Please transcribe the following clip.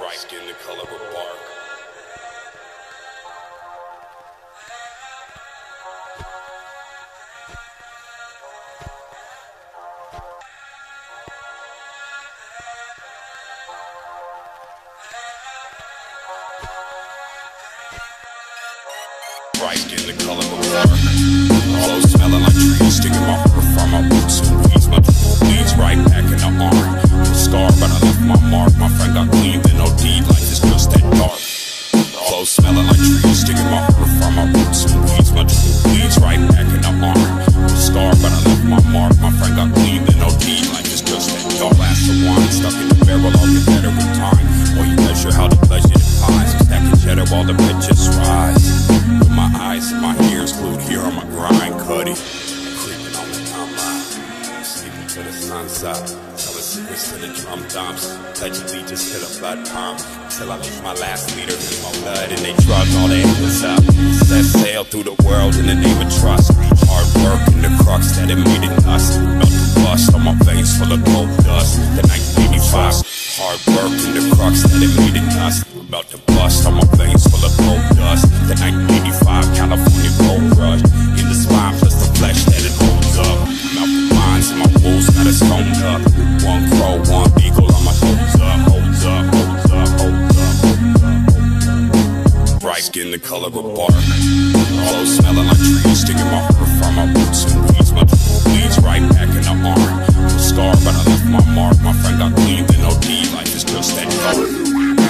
Bright skin the color of bark. Bright skin the color of bark. Clothes smelling like trees, sticking my fur from my boots and weeds. My leads right back in the arm. Scar, but I left my mark. My friend got clean, then no deed. Life is just that dark. Clothes smelling like trees, sticking my fur from my boots and weeds. My leads right back in the arm. Scar, but I left my mark. My friend got clean, then no deed. Life is just that dark. Glass of wine stuck in the barrel, I'll get better with time. While you measure how the pleasure defies. I'm stacking cheddar while the red just rise. With my eyes and my ears glued here on my grind, cutty. Creeping on the timeline, sleeping till the sun's up. Telling secrets to the drum dumps. Allegedly just hit a blood pump. Till I leave my last liter in my blood and they drug all their endless up. Set sail through the world in the name of trust. Hard work in the crux that it made it us. Melt the bust on my veins full of gold dust. The 1985. Hard work in the crux that it made it us. About to bust on my veins full of gold dust. The 1985 California gold rush. In the spine plus the flesh that it holds up. Mouth the minds and my wolves got us stoned up. One crow, one eagle on my holds up, holds up, holds up, holds up, holds up. Bright skin the color of bark. Clothes smelling like trees, sticking my fur from my boots and weeds. My leads right back in the arm. Scar, but I left my mark. My friend got clean, then no deed. Life is just that color.